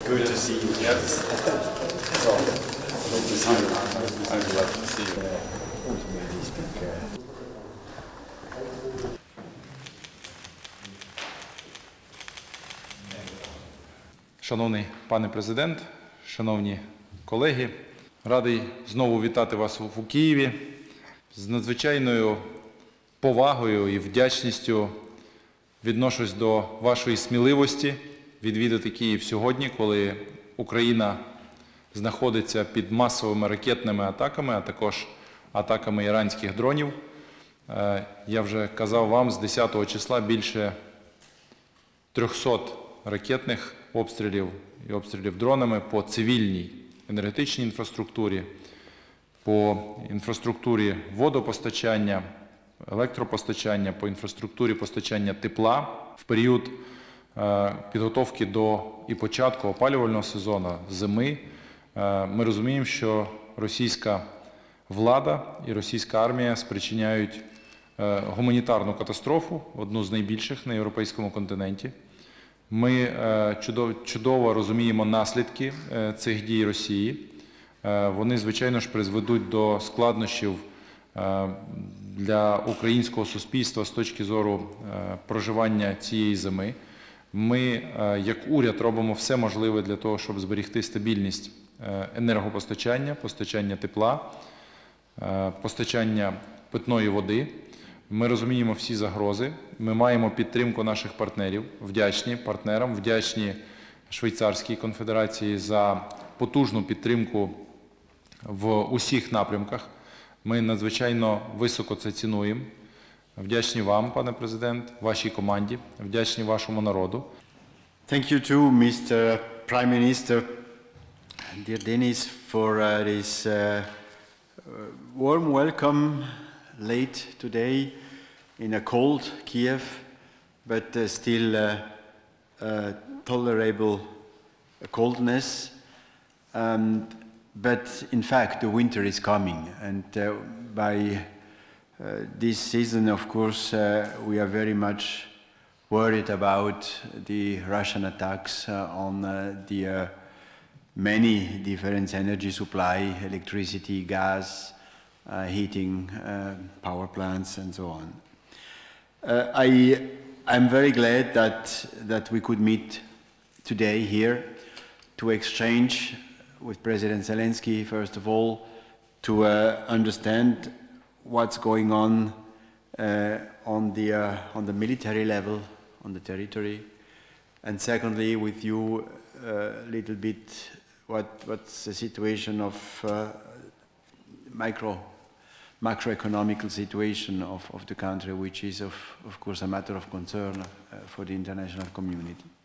Good to see you. Yes. So, I'm glad to see you. Шановний пане президент, шановні колеги, радий знову вітати вас у Києві. З надзвичайною повагою і вдячністю відношусь до вашої сміливості відвідати Київ сьогодні, коли Україна знаходиться під масовими ракетними атаками, а також атаками іранських дронів. Я вже казав вам, з 10-го числа більше 300 ракетних обстрілів і обстрілів дронами по цивільній енергетичній інфраструктурі, по інфраструктурі водопостачання, електропостачання, по інфраструктурі постачання тепла. В період підготовки до і початку опалювального сезону, зими, ми розуміємо, що російська влада і російська армія спричиняють гуманітарну катастрофу, одну з найбільших на європейському континенті. Ми чудово розуміємо наслідки цих дій Росії. Вони, звичайно ж, призведуть до складнощів для українського суспільства з точки зору проживання цієї зими. Ми, як уряд, робимо все можливе для того, щоб зберегти стабільність енергопостачання, постачання тепла, постачання питної води. Ми розуміємо всі загрози, ми маємо підтримку наших партнерів, вдячні партнерам, вдячні Швейцарській конфедерації за потужну підтримку в усіх напрямках. Ми надзвичайно високо це цінуємо. Вдячні вам, пане президент, вашій команді, вдячні вашому народу. Thank you too, Mr. Prime Minister, dear Denis, for this warm welcome late today in a cold Kiev, but still tolerable coldness. But in fact, the winter is coming, and by this season, of course, we are very much worried about the Russian attacks on the many different energy supply, electricity, gas, heating, power plants, and so on. I'm very glad that we could meet today here to exchange with President Zelensky, first of all, to understand what's going on the military level, on the territory, and secondly, with you a little bit what's the situation of macroeconomical situation of the country, which is of course a matter of concern for the international community.